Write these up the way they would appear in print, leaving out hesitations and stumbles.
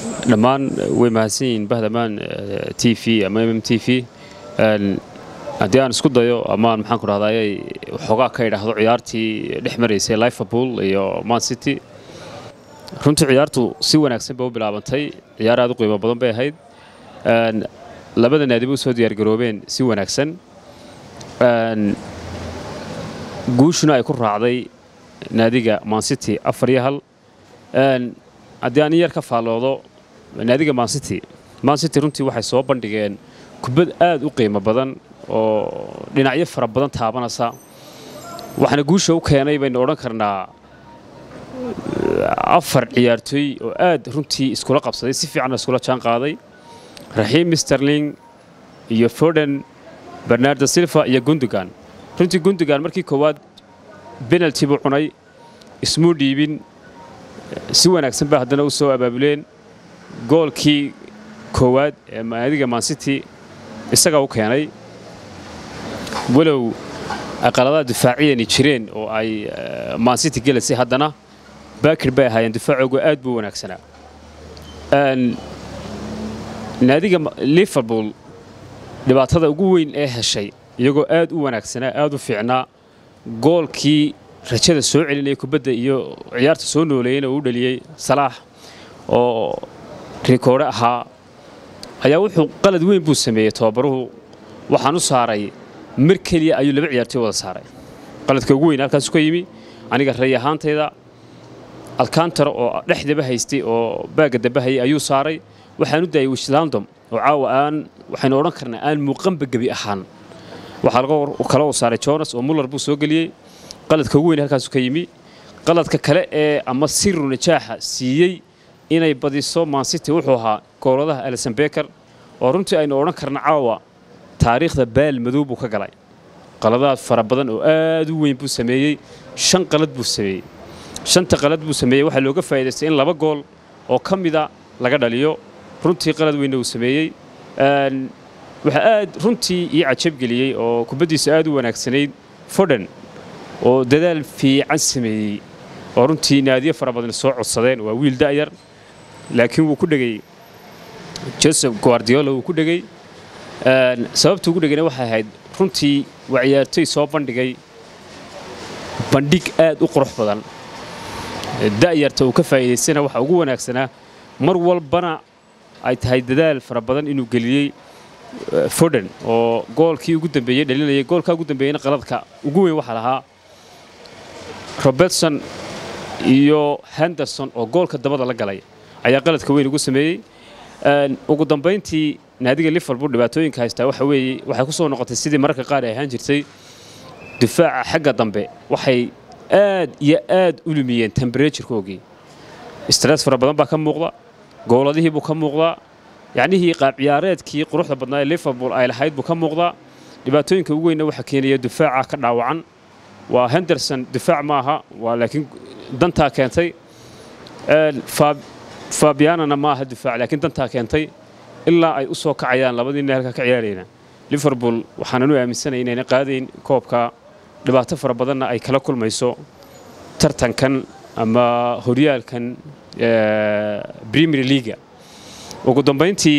dhammaan way mahadsanyihiin bahdamaan TV ama MMTV haddii aan isku dayo amaan maxaan ku rahdaayay xogaa ka idhaahdo ciyaartii dhex maraysay Liverpool iyo Man City runtii ciyaartu si wanaagsan bay u bilaabantay ciyaar aad u qiimo badan bay ahayd labada naadi buu soo diyaar garoobeen si wanaagsan guushuna ay ku raacday naadiga Man City 4-1 haddii aan yar ka faaloodo naadiga Man City runtii waxay soo bandhigeen kubad aad u qiimo badan oo dhinacyo fara badan taabanaysa waxaana guusha u keenay baynu oran karnaa 4 ciyaartoy oo aad runtii iskula qabsaday si fiican iskula jaan qaaday Raheem Sterling iyo Foden Bernardo Silva iyo Gundogan runtii Gundogan markii koowaad penalty buu cunay ismu dhiibin si wanaagsan ba haddana u soo abaabuleen goolkii koowaad ee naadiga Man City isaga u keenay walow aqalada difaaciyan jireen oo ay Man City gelisay haddana baakir bay ahaayeen difaacigu aad buu wanaagsanaa naadiga Liverpool dhibaatada ugu weyn ee heshay iyagoo aad u wanaagsanaa aad u fiicnaa goolkii rajada soo celinay kubadda iyo ciyaarta soo nooleeyay oo u dhaliyay Salah oo rikoor ahaa ayaa wuxuu qalad weyn buu sameeyay tababaruhu waxaan u saaray mar kaliya ayuu laba ciyaartoy wada saaray qaladka ugu weyn halkaas ku yimi aniga ray ahaantayda Alcantara oo dhexdaba haystay oo baaga dabahay ayuu saaray waxaan u daayay Wijnaldum oo caawa waxaan oran karnaa aan muuqanba gabi ahaan waxa laga kala saaray Jonas oo Muller buu soo galiyay qaladka ugu weyn halkaas ka yimi qaladka kale ee ama sirru najaaxa siiyay inay badiso Man City wuxuu ahaa gooladaha Alisson Becker oo runtii aynu oran karnaa caawa taariikhda baal madow buu ka galay qaladaad fara badan oo aad u weyn buu sameeyay 5 qalad buu sameeyay 5 qalad buu sameeyay waxa looga faa'iideystay in 2 gool oo kamida laga dhaliyo runtii qalad weyn uu sameeyay waxa aad runtii ii cajab galiyay oo kubadiisa aad u wanaagsanayd Foden oo dadaal fiican sameeyay oo runtii naadiyo fara badan soo codsadeen waa wiil daayar laakiin wuu ku dhagay Joseph Guardiola wuu ku dhagay sababta ugu dhagayna waxa ahayd runtii ciyaartoy soo bandhigay bandhig aad u qurux badan daayarta uu ka faa'iideysana waxa ugu wanaagsanaa mar walbana ay tahay dadaal fara badan inuu galiyay Foden oo goolkii ugu dambeeyay dhalinayay goolka ugu dambeeyayna qaladka ugu weyn waxa lahaa Robertson iyo Henderson oo goolka dabada la galay ayaa qaladka weyn ugu sameeyay ugu dambeyntii naadiga Liverpool dhibaatooyinka haysta waxa weeye waxay ku soo noqotay sidii marka qaar ay ahaan jirtay difaaca xagga dambe waxay aad iyo aad u lumiyeen temperature-koogii stress fara badan baa ka muuqda gooladihii buu ka muuqdaa yacnihii qaab ciyaareedkii quruxda badnaa ee Liverpool ay lahayd buu ka muuqdaa dhibaatooyinka ugu weyn waxa keenaya difaaca ka dhaawacan waa Henderson difaac maaha waa laakiin dantaa keentay Fabianna maaha difaac laakiin dantaa keentay ilaa ay u soo kacayaan labadii nin halka ka ciyaarayna Liverpool waxaan u aaminsanahay inay qaadeen koobka dhibaato fara badanna ay kala kulmayso tartankan ama horyaalkan Premier League ugu dambeyntii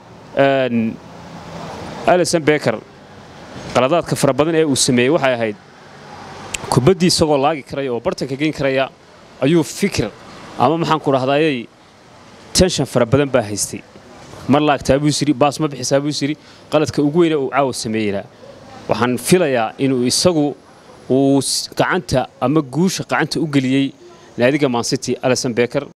Alisson Becker qaladaadka fara badan ee uu sameeyay waxay ahayd kubadii isagoo laagi karay oo bartanka geyn karaya ayuu fikir ama maxaan ku raahdaayay tension fara badan baa haystay mar laagtaa buu siri baas ma bixisaa buu siri qaladka ugu weyn oo caawa sameeyay waxaan filayaa inuu isagu uu gacanta ama guusha gacanta u galiyay naadiga Man City Alisson Becker